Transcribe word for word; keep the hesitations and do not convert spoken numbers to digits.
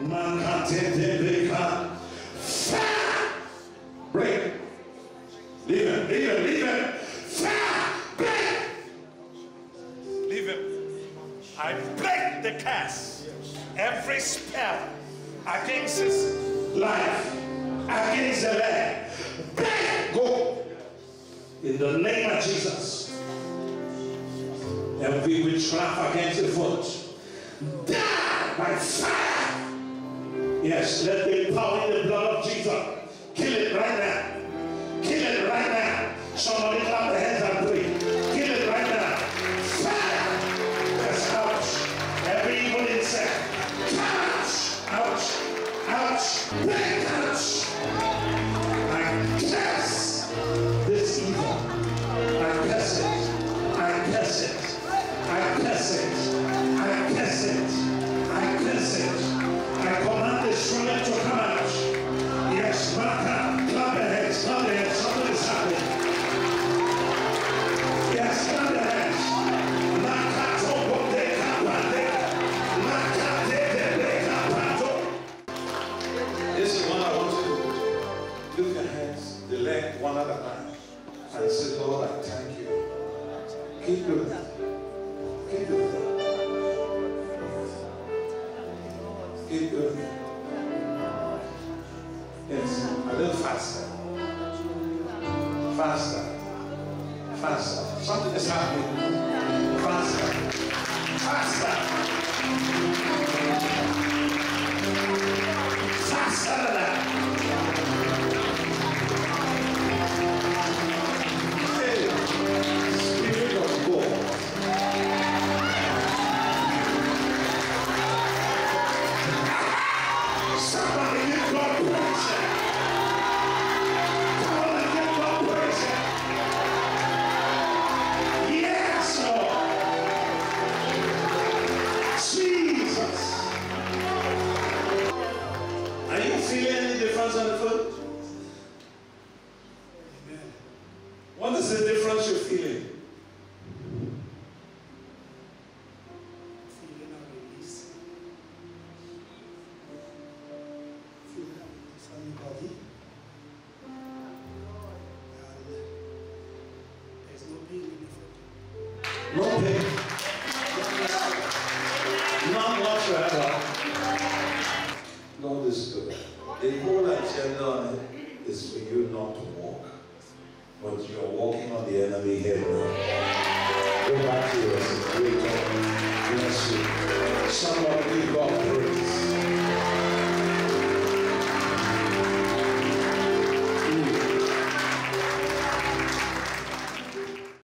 Fire! Break. Leave him, leave him, leave him. Fire! Break! Leave him. I break the curse. Every spell against his life, against the land. Break! Go. In the name of Jesus. Every witchcraft against the foot, die by fire. Yes, let the power in the blood of Jesus kill it right now. Kill it right now. Somebody clap their hands and pray. Kill it right now. Fire. Yes, ouch. Every evil insect. Ouch. Ouch. Ouch. Break out. I curse this evil. I curse it. I curse it. I curse it. I curse it. I curse it. I command the instrument to come out. Yes, Martha, clap your hands, clap your hands. Something is happening. Yes, clap your hands. Martha, tobo de kapande. Martha, de de kapando. This is what I want you to do. Lift your hands, the leg one at a time, and say, Lord, I thank you. Keep doing it. Keep doing it. Keep doing it. Yes, a little faster. Faster. Faster. Something is happening. Faster. Faster. Faster than that. Hey, Spirit of God. Somebody give God praise. Come on and give God praise. Yes, Lord. Jesus. Are you feeling any difference on the foot? Amen. What is the difference you're feeling? No pain. None whatsoever. Lord is good. The whole agenda on it is for you not to walk, but you're walking on the enemy head now. Go back to yours. Bless you. Somebody give God